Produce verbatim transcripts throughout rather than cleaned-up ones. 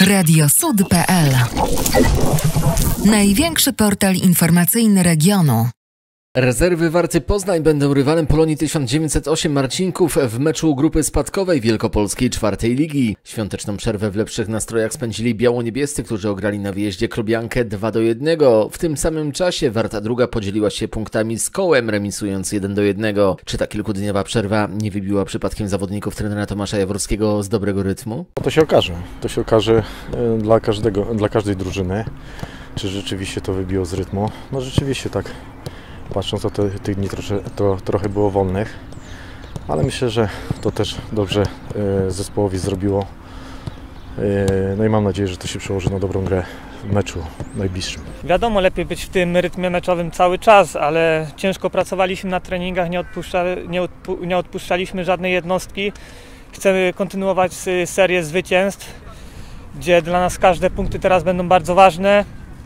Radio Sud kropka pe el. Największy portal informacyjny regionu. Rezerwy Warty Poznań będą rywalem Polonii tysiąc dziewięćset osiem Marcinków w meczu grupy spadkowej Wielkopolskiej czwartej ligi. Świąteczną przerwę w lepszych nastrojach spędzili biało-niebiescy, którzy ograli na wyjeździe Krobiankę dwa do jednego. W tym samym czasie Warta Druga podzieliła się punktami z Kołem, remisując jeden do jednego. Czy ta kilkudniowa przerwa nie wybiła przypadkiem zawodników trenera Tomasza Jaworskiego z dobrego rytmu? To się okaże. To się okaże dla każdego, dla każdej drużyny, czy rzeczywiście to wybiło z rytmu. No rzeczywiście tak. Patrząc, to tych dni trosze, to trochę było wolnych, ale myślę, że to też dobrze y, zespołowi zrobiło. Y, no i mam nadzieję, że to się przełoży na dobrą grę w meczu najbliższym. Wiadomo, lepiej być w tym rytmie meczowym cały czas, ale ciężko pracowaliśmy na treningach, nie, odpuszcza, nie, odpu, nie odpuszczaliśmy żadnej jednostki. Chcemy kontynuować serię zwycięstw, gdzie dla nas każde punkty teraz będą bardzo ważne.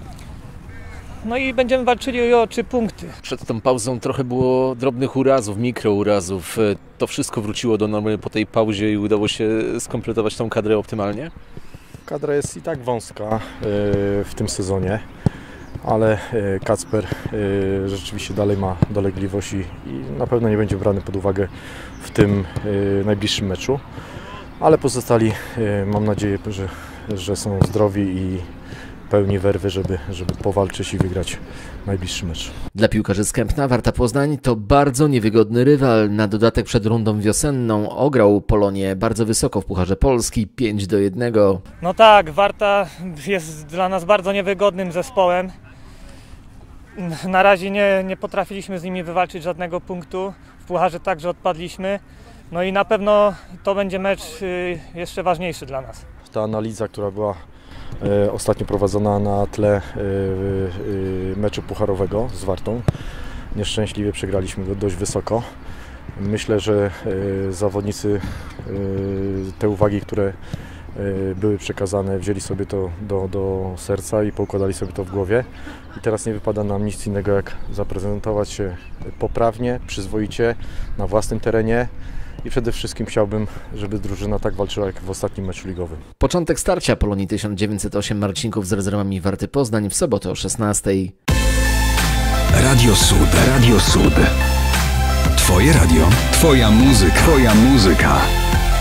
No i będziemy walczyli o trzy punkty. Przed tą pauzą trochę było drobnych urazów, mikrourazów. To wszystko wróciło do normy po tej pauzie i udało się skompletować tą kadrę optymalnie? Kadra jest i tak wąska w tym sezonie, ale Kacper rzeczywiście dalej ma dolegliwość i na pewno nie będzie brany pod uwagę w tym najbliższym meczu. Ale pozostali, mam nadzieję, że, że są zdrowi i pełni werwy, żeby, żeby powalczyć i wygrać najbliższy mecz. Dla piłkarzy z Kępna Warta Poznań to bardzo niewygodny rywal. Na dodatek przed rundą wiosenną ograł Polonię bardzo wysoko w Pucharze Polski pięć do jednego. No tak, Warta jest dla nas bardzo niewygodnym zespołem. Na razie nie, nie potrafiliśmy z nimi wywalczyć żadnego punktu. W Pucharze także odpadliśmy. No i na pewno to będzie mecz jeszcze ważniejszy dla nas. Ta analiza, która była ostatnio prowadzona na tle meczu pucharowego z Wartą. Nieszczęśliwie przegraliśmy go dość wysoko. Myślę, że zawodnicy te uwagi, które były przekazane, wzięli sobie to do, do serca i poukładali sobie to w głowie. I teraz nie wypada nam nic innego, jak zaprezentować się poprawnie, przyzwoicie na własnym terenie. I przede wszystkim chciałbym, żeby drużyna tak walczyła jak w ostatnim meczu ligowym. Początek starcia Polonii tysiąc dziewięćset osiem Marcinków z rezerwami Warty Poznań w sobotę o szesnastej. Radio Sud, Radio Sud. Twoje radio, twoja muzyka, twoja muzyka.